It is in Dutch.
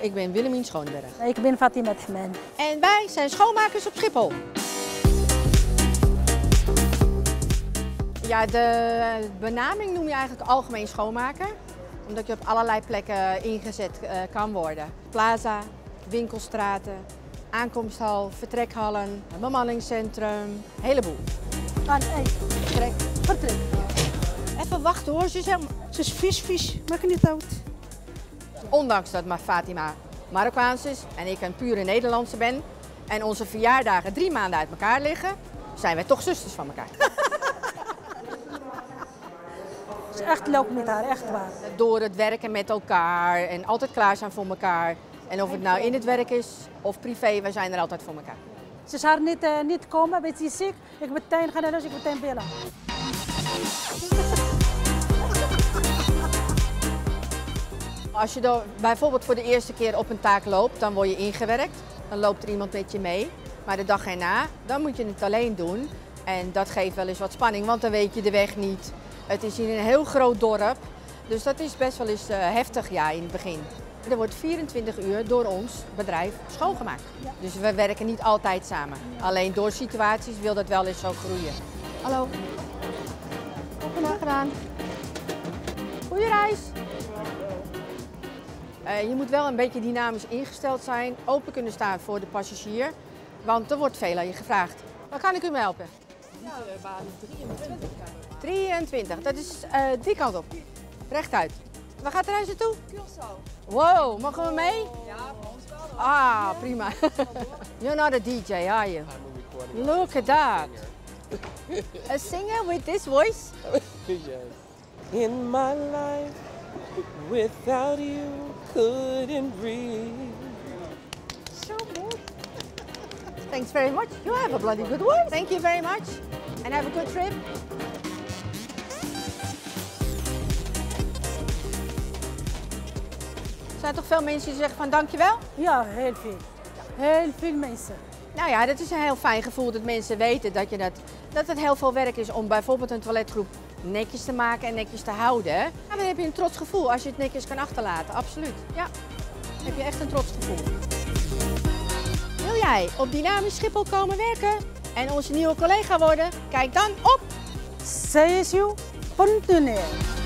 ik ben Willemien Schoonberg. Ik ben Fatima Tchman. En wij zijn schoonmakers op Schiphol. Ja, de benaming noem je eigenlijk algemeen schoonmaker. Omdat je op allerlei plekken ingezet kan worden. Plaza, winkelstraten, aankomsthal, vertrekhallen, bemanningscentrum, een heleboel. Vertrek. Even wachten hoor, ze is vies, maak niet uit. Ondanks dat Fatima Marokkaans is en ik een pure Nederlandse ben en onze verjaardagen 3 maanden uit elkaar liggen, zijn wij toch zusters van elkaar. Het is echt leuk met haar, echt waar. Door het werken met elkaar en altijd klaar zijn voor elkaar. En of het nou in het werk is of privé, wij zijn er altijd voor elkaar. Ze is haar niet komen, weet je ziek. Ik meteen gaan naar huis, ik meteen bellen. Als je bijvoorbeeld voor de eerste keer op een taak loopt, dan word je ingewerkt. Dan loopt er iemand met je mee. Maar de dag erna, dan moet je het alleen doen. En dat geeft wel eens wat spanning, want dan weet je de weg niet. Het is hier een heel groot dorp, dus dat is best wel eens heftig ja, in het begin. Er wordt 24 uur door ons bedrijf schoongemaakt. Ja. Dus we werken niet altijd samen. Alleen door situaties wil dat wel eens zo groeien. Hallo. Goedemiddag gedaan. Goeie reis. Je moet wel een beetje dynamisch ingesteld zijn, open kunnen staan voor de passagier, want er wordt veel aan je gevraagd. Waar kan ik u mee helpen? Nou, baan 23. 23, dat is die kant op. Rechtuit. Waar gaat de reis naartoe? Curaçao. Wow, mogen we mee? Ja, voor ons wel. Ah, prima. You're not a DJ, are you? Look at that. A singer with this voice? Yes. In my life, without you, couldn't breathe. So good. Thanks very much. You have a bloody good voice. Thank you very much. And have a good trip. Er zijn toch veel mensen die zeggen van dankjewel? Ja, heel veel. Heel veel mensen. Nou ja, dat is een heel fijn gevoel dat mensen weten dat het heel veel werk is om bijvoorbeeld een toiletgroep netjes te maken en netjes te houden. Ja, dan heb je een trots gevoel als je het netjes kan achterlaten, absoluut. Ja, dan heb je echt een trots gevoel. Wil jij op Dynamisch Schiphol komen werken en onze nieuwe collega worden? Kijk dan op CSU.nl